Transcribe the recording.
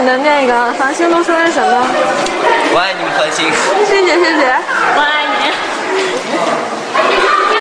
的那个繁星都说些什么？ 我爱你们繁星。 谢谢谢谢。 我爱